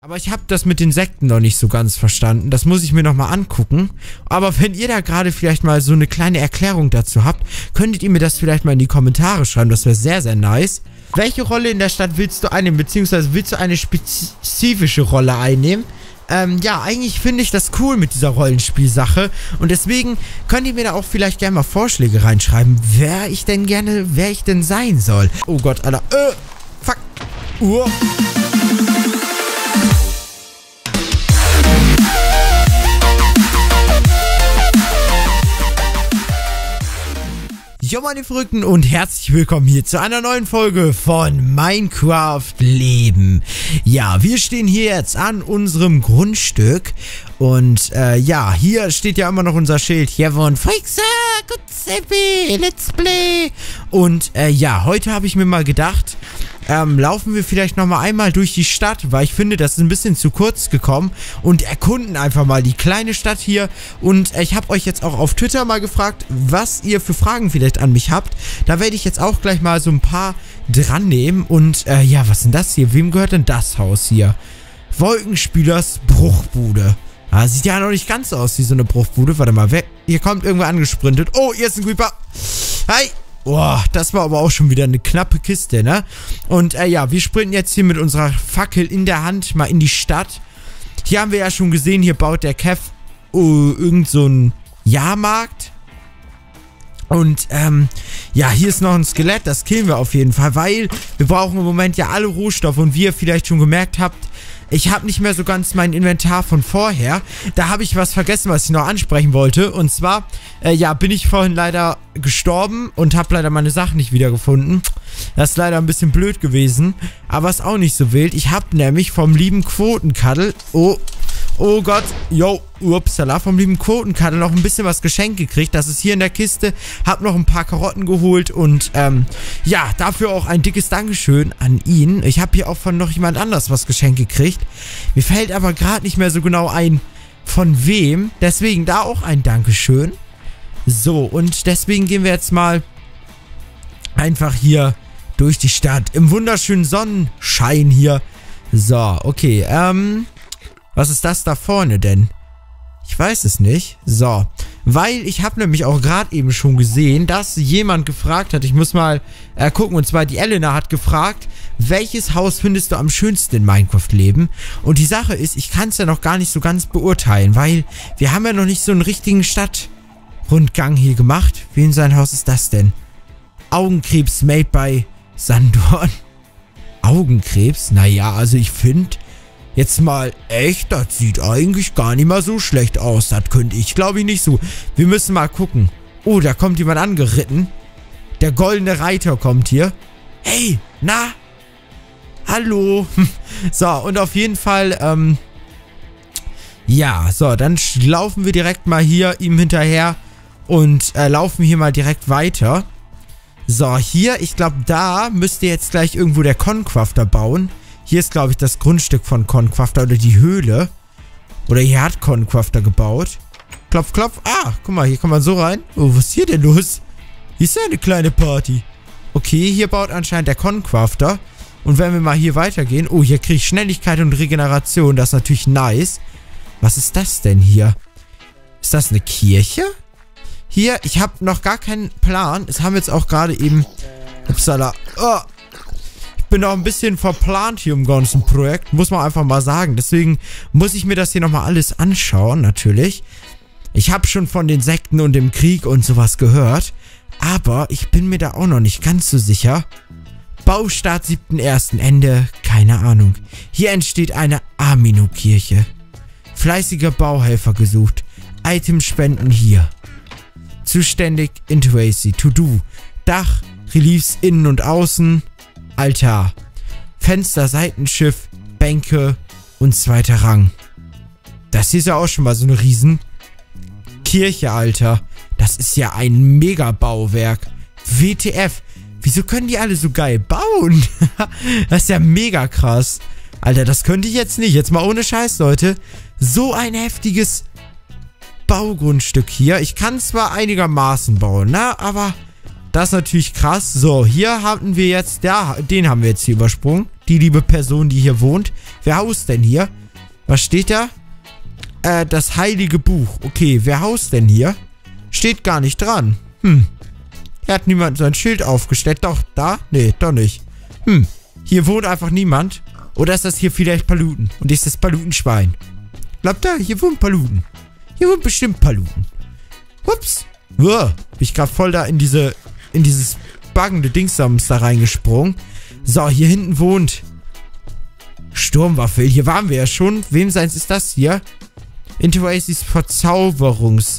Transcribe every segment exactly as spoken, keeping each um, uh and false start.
Aber ich habe das mit den Sekten noch nicht so ganz verstanden. Das muss ich mir nochmal angucken. Aber wenn ihr da gerade vielleicht mal so eine kleine Erklärung dazu habt, könntet ihr mir das vielleicht mal in die Kommentare schreiben. Das wäre sehr, sehr nice. Welche Rolle in der Stadt willst du einnehmen? Beziehungsweise willst du eine spezifische Rolle einnehmen? Ähm, ja, eigentlich finde ich das cool mit dieser Rollenspielsache. Und deswegen könnt ihr mir da auch vielleicht gerne mal Vorschläge reinschreiben, wer ich denn gerne, wer ich denn sein soll. Oh Gott, Alter. Äh, fuck. Uh. Jo meine Verrückten und herzlich willkommen hier zu einer neuen Folge von Minecraft Leben. Ja, wir stehen hier jetzt an unserem Grundstück und äh, ja, hier steht ja immer noch unser Schild. Hier von Frixa, good Seppi, let's play. Und äh, ja, heute habe ich mir mal gedacht, Ähm, laufen wir vielleicht nochmal einmal durch die Stadt, weil ich finde, das ist ein bisschen zu kurz gekommen und erkunden einfach mal die kleine Stadt hier. Und äh, ich habe euch jetzt auch auf Twitter mal gefragt, was ihr für Fragen vielleicht an mich habt. Da werde ich jetzt auch gleich mal so ein paar dran nehmen. Und äh, ja, was ist denn das hier? Wem gehört denn das Haus hier? Wolkenspielers Bruchbude. Ah, sieht ja noch nicht ganz aus wie so eine Bruchbude. Warte mal, wer, hier kommt irgendwer angesprintet. Oh, hier ist ein Creeper. Hi. Boah, das war aber auch schon wieder eine knappe Kiste, ne? Und äh, ja, wir sprinten jetzt hier mit unserer Fackel in der Hand mal in die Stadt. Hier haben wir ja schon gesehen, hier baut der Kev oh, irgend so ein Jahrmarkt. Und ähm, ja, hier ist noch ein Skelett, das killen wir auf jeden Fall, weil wir brauchen im Moment ja alle Rohstoffe. Und wie ihr vielleicht schon gemerkt habt, ich habe nicht mehr so ganz mein Inventar von vorher. Da habe ich was vergessen, was ich noch ansprechen wollte. Und zwar, äh, ja, bin ich vorhin leider gestorben und habe leider meine Sachen nicht wiedergefunden. Das ist leider ein bisschen blöd gewesen, aber ist auch nicht so wild. Ich habe nämlich vom lieben Quotenkaddel, oh, oh Gott, yo, upsala, vom lieben Quotenkaddel noch ein bisschen was geschenkt gekriegt. Das ist hier in der Kiste. Hab noch ein paar Karotten geholt und, ähm, ja, dafür auch ein dickes Dankeschön an ihn. Ich habe hier auch von noch jemand anders was geschenkt gekriegt. Mir fällt aber gerade nicht mehr so genau ein, von wem. Deswegen da auch ein Dankeschön. So, und deswegen gehen wir jetzt mal einfach hier durch die Stadt. Im wunderschönen Sonnenschein hier. So, okay, ähm... was ist das da vorne denn? Ich weiß es nicht. So, weil ich habe nämlich auch gerade eben schon gesehen, dass jemand gefragt hat, ich muss mal äh, gucken, und zwar die Elena hat gefragt, welches Haus findest du am schönsten in Minecraft Leben? Und die Sache ist, ich kann es ja noch gar nicht so ganz beurteilen, weil wir haben ja noch nicht so einen richtigen Stadtrundgang hier gemacht. Wen sein Haus ist das denn? Augenkrebs made by Sandorn. Augenkrebs? Naja, also ich finde... jetzt mal echt, das sieht eigentlich gar nicht mal so schlecht aus. Das könnte ich, glaube ich, nicht so. Wir müssen mal gucken. Oh, da kommt jemand angeritten. Der goldene Reiter kommt hier. Hey, na? Hallo. So, und auf jeden Fall, ähm... ja, so, dann laufen wir direkt mal hier ihm hinterher und äh, laufen hier mal direkt weiter. So, hier, ich glaube, da müsste jetzt gleich irgendwo der Concrafter bauen. Hier ist, glaube ich, das Grundstück von Concrafter oder die Höhle. Oder hier hat Concrafter gebaut. Klopf, klopf. Ah, guck mal, hier kann man so rein. Oh, was ist hier denn los? Hier ist ja eine kleine Party. Okay, hier baut anscheinend der Concrafter. Und wenn wir mal hier weitergehen. Oh, hier kriege ich Schnelligkeit und Regeneration. Das ist natürlich nice. Was ist das denn hier? Ist das eine Kirche? Hier, ich habe noch gar keinen Plan. Es haben jetzt auch gerade eben... Upsala. Oh. Bin auch ein bisschen verplant hier im ganzen Projekt, muss man einfach mal sagen. Deswegen muss ich mir das hier nochmal alles anschauen, natürlich. Ich habe schon von den Sekten und dem Krieg und sowas gehört, aber ich bin mir da auch noch nicht ganz so sicher. Baustart siebten ersten Ende, keine Ahnung. Hier entsteht eine Amino-Kirche. Fleißiger Bauhelfer gesucht. Itemspenden hier. Zuständig Intracy, To-Do. Dach, Reliefs innen und außen. Altar, Fenster, Seitenschiff, Bänke und zweiter Rang. Das hier ist ja auch schon mal so eine riesen Kirche, Alter. Das ist ja ein Mega-Bauwerk. W T F. Wieso können die alle so geil bauen? Das ist ja mega krass. Alter, das könnte ich jetzt nicht. Jetzt mal ohne Scheiß, Leute. So ein heftiges Baugrundstück hier. Ich kann zwar einigermaßen bauen, ne? Aber... das ist natürlich krass. So, hier hatten wir jetzt, ja, den haben wir jetzt hier übersprungen. die liebe Person, die hier wohnt. Wer haust denn hier? Was steht da? Äh, das heilige Buch. Okay, wer haust denn hier? Steht gar nicht dran. Hm. Hier hat niemand sein Schild aufgestellt. Doch, da? Nee, doch nicht. Hm. Hier wohnt einfach niemand. Oder ist das hier vielleicht Paluten? Und ist das Palutenschwein? Glaubt ihr? Hier wohnt Paluten. Hier wohnt bestimmt Paluten. Ups. Uah. Bin ich gerade voll da in diese, in dieses baggende Dingsams da reingesprungen. So, hier hinten wohnt Sturmwaffel. Hier waren wir ja schon. Wem seins ist das hier? Interways Verzauberungstisch.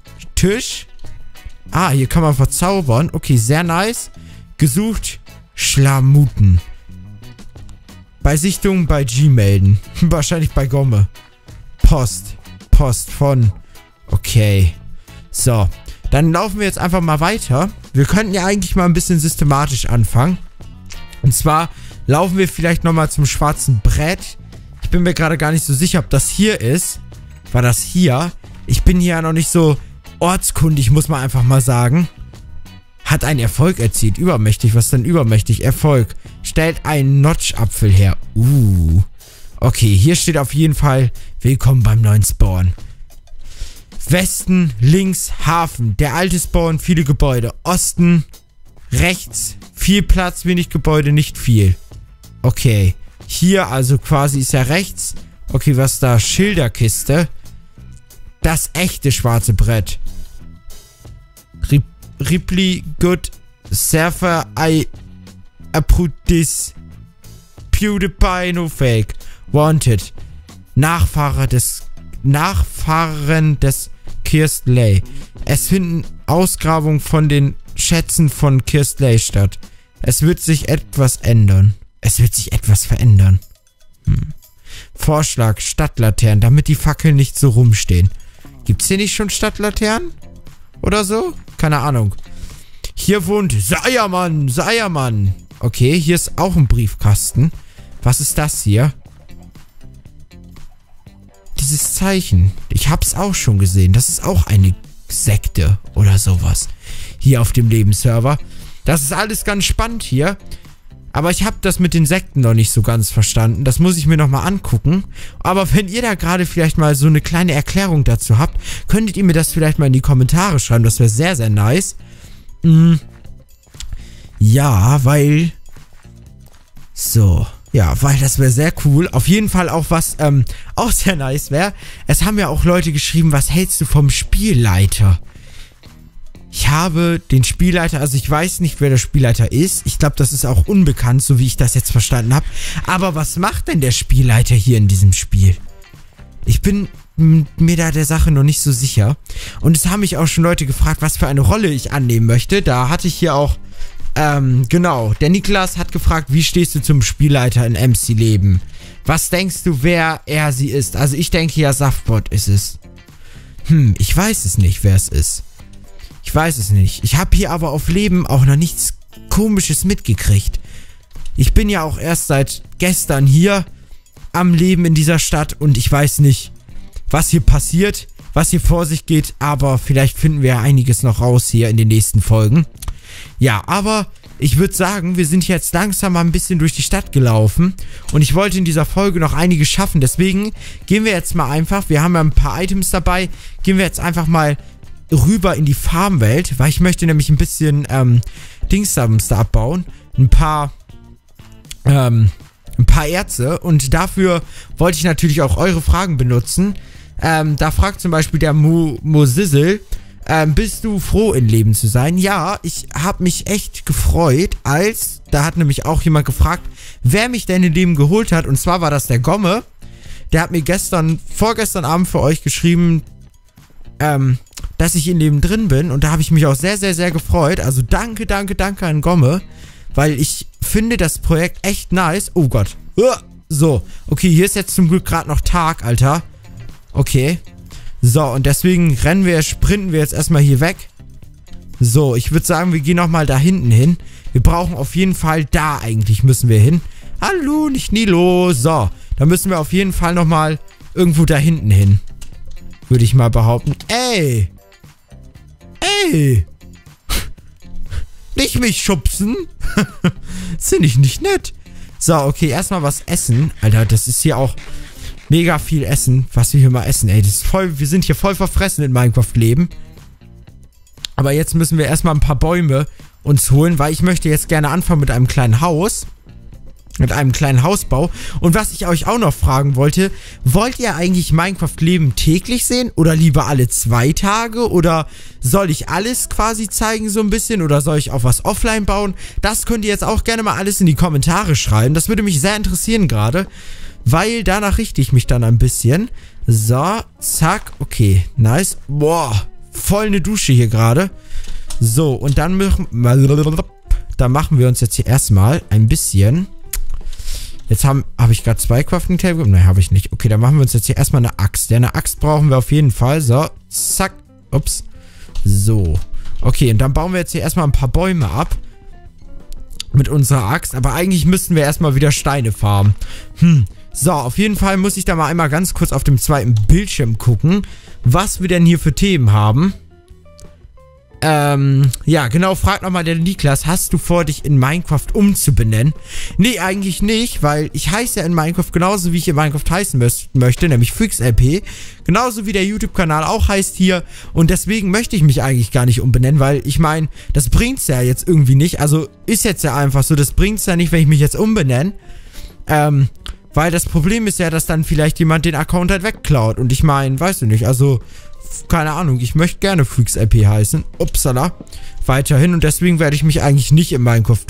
Ah, hier kann man verzaubern. Okay, sehr nice. Gesucht Schlamuten. Bei Sichtung bei G melden. Wahrscheinlich bei Gomme. Post. Post von. Okay. So. Dann laufen wir jetzt einfach mal weiter. Wir könnten ja eigentlich mal ein bisschen systematisch anfangen. Und zwar laufen wir vielleicht nochmal zum schwarzen Brett. Ich bin mir gerade gar nicht so sicher, ob das hier ist. War das hier? Ich bin hier ja noch nicht so ortskundig, muss man einfach mal sagen. Hat einen Erfolg erzielt. Übermächtig. Was denn übermächtig? Erfolg. Stellt einen Notch-Apfel her. Uh. Okay, hier steht auf jeden Fall Willkommen beim neuen Spawn. Westen, links, Hafen. Der alte Spawn, viele Gebäude. Osten, rechts, viel Platz, wenig Gebäude, nicht viel. Okay. Hier also quasi ist ja rechts. Okay, was da? Schilderkiste. Das echte schwarze Brett. Rip Ripley, Good, Surfer, I, Aprudis, PewDiePie, no fake. Wanted. Nachfahrer des, Nachfahren des Kirstley. Es finden Ausgrabungen von den Schätzen von Kirstley statt. Es wird sich etwas ändern. Es wird sich etwas verändern. Hm. Vorschlag, Stadtlaternen, damit die Fackeln nicht so rumstehen. Gibt's hier nicht schon Stadtlaternen? Oder so? Keine Ahnung. Hier wohnt Seiermann, Seiermann. Okay, hier ist auch ein Briefkasten. Was ist das hier? Dieses Zeichen. Ich hab's auch schon gesehen. Das ist auch eine Sekte oder sowas. Hier auf dem Lebensserver. Das ist alles ganz spannend hier. Aber ich habe das mit den Sekten noch nicht so ganz verstanden. Das muss ich mir nochmal angucken. Aber wenn ihr da gerade vielleicht mal so eine kleine Erklärung dazu habt, könntet ihr mir das vielleicht mal in die Kommentare schreiben. Das wäre sehr, sehr nice. Mhm. Ja, weil... So... Ja, weil das wäre sehr cool. Auf jeden Fall auch was, ähm, auch sehr nice wäre. Es haben ja auch Leute geschrieben, was hältst du vom Spielleiter? Ich habe den Spielleiter, also ich weiß nicht, wer der Spielleiter ist. Ich glaube, das ist auch unbekannt, so wie ich das jetzt verstanden habe. Aber was macht denn der Spielleiter hier in diesem Spiel? Ich bin mir da der Sache noch nicht so sicher. Und es haben mich auch schon Leute gefragt, was für eine Rolle ich annehmen möchte. Da hatte ich hier auch... Ähm, genau. Der Niklas hat gefragt, wie stehst du zum Spielleiter in M C-Leben? Was denkst du, wer er sie ist? Also ich denke ja, Saftbot ist es. Hm, ich weiß es nicht, wer es ist. Ich weiß es nicht. Ich habe hier aber auf Leben auch noch nichts Komisches mitgekriegt. Ich bin ja auch erst seit gestern hier am Leben in dieser Stadt und ich weiß nicht, was hier passiert, was hier vor sich geht, aber vielleicht finden wir ja einiges noch raus hier in den nächsten Folgen. Ja, aber ich würde sagen, wir sind jetzt langsam mal ein bisschen durch die Stadt gelaufen und ich wollte in dieser Folge noch einiges schaffen, deswegen gehen wir jetzt mal einfach, wir haben ja ein paar Items dabei, gehen wir jetzt einfach mal rüber in die Farmwelt, weil ich möchte nämlich ein bisschen ähm, Dingsams da abbauen, ein paar, ähm, ein paar Erze und dafür wollte ich natürlich auch eure Fragen benutzen. Ähm, da fragt zum Beispiel der Mo, Mo Sizzle, Ähm, bist du froh, in Leben zu sein? Ja, ich habe mich echt gefreut, als, da hat nämlich auch jemand gefragt, wer mich denn in Leben geholt hat. Und zwar war das der Gomme. Der hat mir gestern, vorgestern Abend für euch geschrieben, ähm, dass ich in Leben drin bin. Und da habe ich mich auch sehr, sehr, sehr gefreut. Also danke, danke, danke an Gomme. Weil ich finde das Projekt echt nice. Oh Gott. So, okay, hier ist jetzt zum Glück gerade noch Tag, Alter. Okay. So, und deswegen rennen wir, sprinten wir jetzt erstmal hier weg. So, ich würde sagen, wir gehen nochmal da hinten hin. Wir brauchen auf jeden Fall, da eigentlich müssen wir hin. Hallo, nicht Nilo. So, da müssen wir auf jeden Fall nochmal irgendwo da hinten hin. Würde ich mal behaupten. Ey. Ey. Nicht mich schubsen. Das finde ich nicht nett. So, okay, erstmal was essen. Alter, das ist hier auch mega viel Essen, was wir hier mal essen, ey. Das ist voll, wir sind hier voll verfressen in Minecraft-Leben. Aber jetzt müssen wir erstmal ein paar Bäume uns holen, weil ich möchte jetzt gerne anfangen mit einem kleinen Haus. Mit einem kleinen Hausbau. Und was ich euch auch noch fragen wollte, wollt ihr eigentlich Minecraft-Leben täglich sehen? Oder lieber alle zwei Tage? Oder soll ich alles quasi zeigen so ein bisschen? Oder soll ich auch was offline bauen? Das könnt ihr jetzt auch gerne mal alles in die Kommentare schreiben. Das würde mich sehr interessieren gerade. Weil danach richte ich mich dann ein bisschen. So, zack, okay, nice. Boah, voll eine Dusche hier gerade. So, und dann machen, dann machen wir uns jetzt hier erstmal ein bisschen... Jetzt habe hab ich gerade zwei Crafting Table. Nein, habe ich nicht. Okay, dann machen wir uns jetzt hier erstmal eine Axt. Ja, eine Axt brauchen wir auf jeden Fall. So, zack. Ups. So. Okay, und dann bauen wir jetzt hier erstmal ein paar Bäume ab. Mit unserer Axt. Aber eigentlich müssten wir erstmal wieder Steine farmen. Hm. So, auf jeden Fall muss ich da mal einmal ganz kurz auf dem zweiten Bildschirm gucken, was wir denn hier für Themen haben. Ähm, ja, genau, fragt nochmal der Niklas, hast du vor, dich in Minecraft umzubenennen? Nee, eigentlich nicht, weil ich heiße ja in Minecraft genauso, wie ich in Minecraft heißen möchte, nämlich FreaksLP. Genauso wie der YouTube-Kanal auch heißt hier. Und deswegen möchte ich mich eigentlich gar nicht umbenennen, weil ich meine, das bringt's ja jetzt irgendwie nicht. Also ist jetzt ja einfach so, das bringt's ja nicht, wenn ich mich jetzt umbenenne. Ähm, weil das Problem ist ja, dass dann vielleicht jemand den Account halt wegklaut. Und ich meine, weißt du nicht, also... Keine Ahnung, ich möchte gerne FreaksLP heißen. Upsala. Weiterhin. Und deswegen werde ich mich eigentlich nicht in Minecraft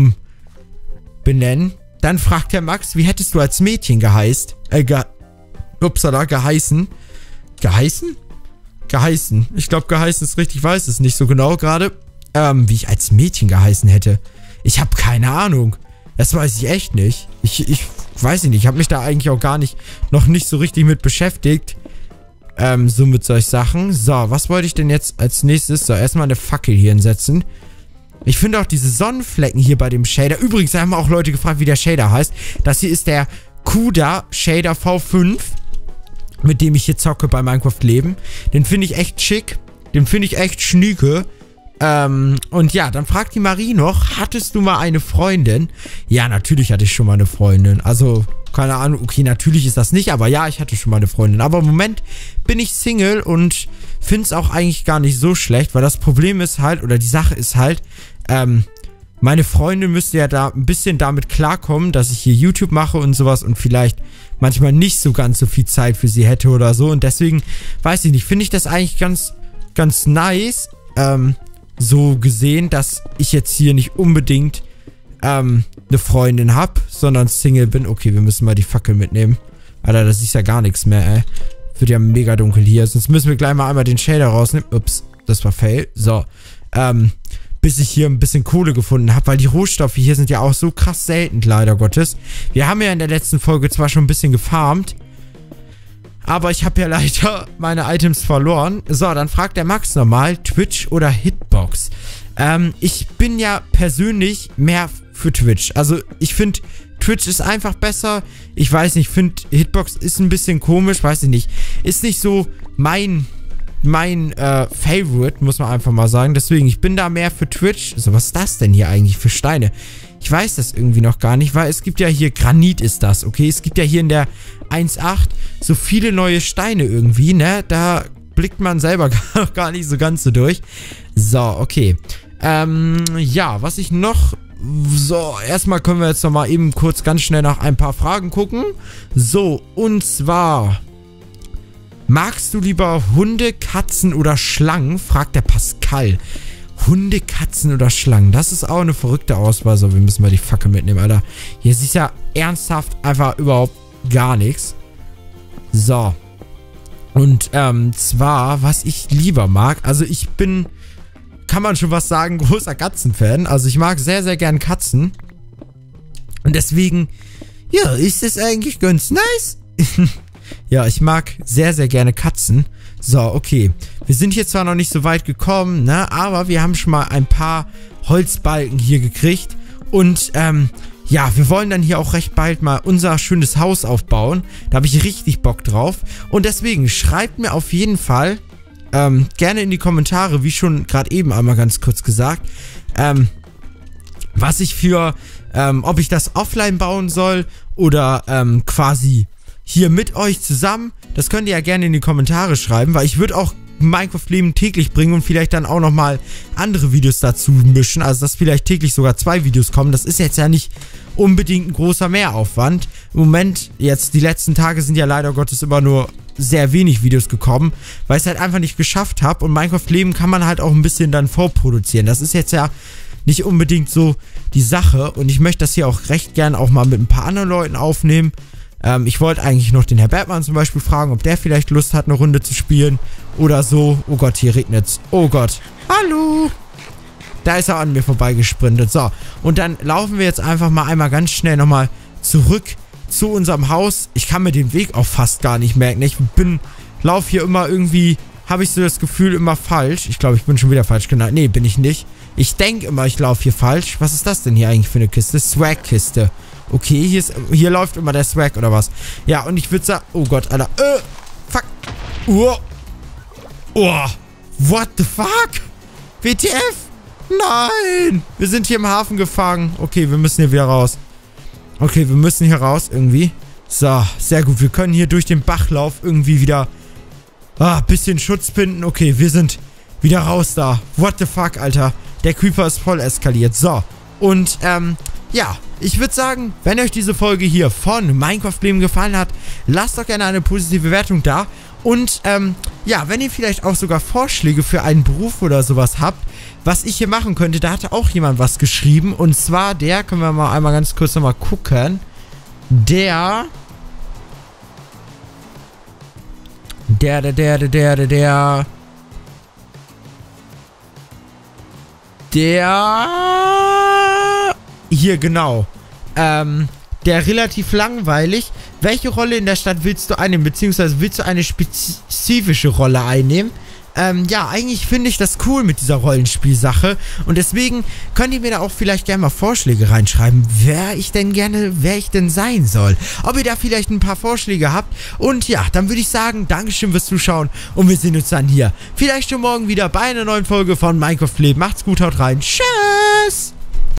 umbenennen. Dann fragt der Max, wie hättest du als Mädchen geheißt? Äh, ge... Upsala, geheißen. Geheißen? Geheißen. Ich glaube, geheißen ist richtig, ich weiß es nicht so genau gerade. Ähm, wie ich als Mädchen geheißen hätte. Ich habe keine Ahnung. Das weiß ich echt nicht. Ich, ich weiß nicht, ich habe mich da eigentlich auch gar nicht, noch nicht so richtig mit beschäftigt. Ähm, so mit solch Sachen. So, was wollte ich denn jetzt als nächstes? So, erstmal eine Fackel hier hinsetzen. Ich finde auch diese Sonnenflecken hier bei dem Shader. Übrigens, da haben auch Leute gefragt, wie der Shader heißt. Das hier ist der Kuda Shader V fünf, mit dem ich hier zocke bei Minecraft Leben. Den finde ich echt schick. Den finde ich echt schnieke. Ähm, und ja, dann fragt die Marie noch, hattest du mal eine Freundin? Ja, natürlich hatte ich schon mal eine Freundin. Also, keine Ahnung, okay, natürlich ist das nicht, aber ja, ich hatte schon mal eine Freundin. Aber im Moment bin ich Single und finde es auch eigentlich gar nicht so schlecht, weil das Problem ist halt, oder die Sache ist halt, ähm, meine Freundin müsste ja da ein bisschen damit klarkommen, dass ich hier YouTube mache und sowas und vielleicht manchmal nicht so ganz so viel Zeit für sie hätte oder so. Und deswegen, weiß ich nicht, finde ich das eigentlich ganz, ganz nice, ähm, so gesehen, dass ich jetzt hier nicht unbedingt ähm, eine Freundin habe, sondern Single bin. Okay, wir müssen mal die Fackel mitnehmen. Alter, das ist ja gar nichts mehr, ey. Wird ja mega dunkel hier. Sonst müssen wir gleich mal einmal den Shader rausnehmen. Ups, das war fail. So, ähm, bis ich hier ein bisschen Kohle gefunden habe, weil die Rohstoffe hier sind ja auch so krass selten, leider Gottes. Wir haben ja in der letzten Folge zwar schon ein bisschen gefarmt, aber ich habe ja leider meine Items verloren. So, dann fragt der Max nochmal, Twitch oder Hitbox? Ähm, ich bin ja persönlich mehr für Twitch. Also, ich finde, Twitch ist einfach besser. Ich weiß nicht, ich finde, Hitbox ist ein bisschen komisch, weiß ich nicht. Ist nicht so mein, mein, äh, Favorite, muss man einfach mal sagen. Deswegen, ich bin da mehr für Twitch. So, was ist das denn hier eigentlich für Steine? Ich weiß das irgendwie noch gar nicht, weil es gibt ja hier, Granit ist das, okay? Es gibt ja hier in der eins Punkt acht so viele neue Steine irgendwie, ne? Da blickt man selber gar, gar nicht so ganz so durch. So, okay. Ähm, ja, was ich noch... So, erstmal können wir jetzt nochmal eben kurz ganz schnell nach ein paar Fragen gucken. So, und zwar... Magst du lieber Hunde, Katzen oder Schlangen? Fragt der Pascal. Hunde, Katzen oder Schlangen? Das ist auch eine verrückte Auswahl. So, wir müssen mal die Fackel mitnehmen, Alter. Hier ist ja ernsthaft einfach überhaupt gar nichts. So. Und, ähm, zwar, was ich lieber mag. Also, ich bin, kann man schon was sagen, großer Katzenfan. Also, ich mag sehr, sehr gern Katzen. Und deswegen, ja, ist es eigentlich ganz nice. Ja, ich mag sehr, sehr gerne Katzen. So, okay. Wir sind hier zwar noch nicht so weit gekommen, ne, aber wir haben schon mal ein paar Holzbalken hier gekriegt. Und, ähm, ja, wir wollen dann hier auch recht bald mal unser schönes Haus aufbauen. Da habe ich richtig Bock drauf. Und deswegen schreibt mir auf jeden Fall ähm, gerne in die Kommentare, wie schon gerade eben einmal ganz kurz gesagt, ähm, was ich für ähm, ob ich das offline bauen soll oder ähm, quasi hier mit euch zusammen. Das könnt ihr ja gerne in die Kommentare schreiben, weil ich würde auch Minecraft-Leben täglich bringen und vielleicht dann auch nochmal andere Videos dazu mischen. Also, dass vielleicht täglich sogar zwei Videos kommen. Das ist jetzt ja nicht unbedingt ein großer Mehraufwand. Im Moment, jetzt die letzten Tage sind ja leider Gottes immer nur sehr wenig Videos gekommen, weil ich es halt einfach nicht geschafft habe. Und Minecraft-Leben kann man halt auch ein bisschen dann vorproduzieren. Das ist jetzt ja nicht unbedingt so die Sache. Und ich möchte das hier auch recht gern auch mal mit ein paar anderen Leuten aufnehmen. Ähm, ich wollte eigentlich noch den Herr Batman zum Beispiel fragen, ob der vielleicht Lust hat, eine Runde zu spielen oder so. Oh Gott, hier regnet's. Oh Gott. Hallo. Da ist er an mir vorbeigesprintet. So, und dann laufen wir jetzt einfach mal einmal ganz schnell nochmal zurück zu unserem Haus. Ich kann mir den Weg auch fast gar nicht merken. Ich bin, lauf hier immer irgendwie, habe ich so das Gefühl, immer falsch. Ich glaube, ich bin schon wieder falsch genannt. Nee, bin ich nicht. Ich denke immer, ich laufe hier falsch. Was ist das denn hier eigentlich für eine Kiste? Swag-Kiste. Okay, hier, ist, hier läuft immer der Swag oder was? Ja, und ich würde sagen... Oh Gott, Alter. Äh, fuck. Oh. Oh. What the fuck? W T F? Nein. Wir sind hier im Hafen gefangen. Okay, wir müssen hier wieder raus. Okay, wir müssen hier raus irgendwie. So, sehr gut. Wir können hier durch den Bachlauf irgendwie wieder... Ah, bisschen Schutz binden. Okay, wir sind wieder raus da. What the fuck, Alter. Der Creeper ist voll eskaliert. So. Und, ähm, ja... Ich würde sagen, wenn euch diese Folge hier von Minecraft-Leben gefallen hat, lasst doch gerne eine positive Bewertung da. Und, ähm, ja, wenn ihr vielleicht auch sogar Vorschläge für einen Beruf oder sowas habt, was ich hier machen könnte, da hatte auch jemand was geschrieben. Und zwar der, können wir mal einmal ganz kurz nochmal gucken, der... Der, der, der, der, der, der, der... Der... Hier, genau. Ähm, der relativ langweilig. Welche Rolle in der Stadt willst du einnehmen? Beziehungsweise willst du eine spezifische Rolle einnehmen? Ähm, ja, eigentlich finde ich das cool mit dieser Rollenspielsache. Und deswegen könnt ihr mir da auch vielleicht gerne mal Vorschläge reinschreiben, wer ich denn gerne, wer ich denn sein soll. Ob ihr da vielleicht ein paar Vorschläge habt. Und ja, dann würde ich sagen, Dankeschön fürs Zuschauen. Und wir sehen uns dann hier vielleicht schon morgen wieder bei einer neuen Folge von Minecraft Leben. Macht's gut, haut rein. Tschüss!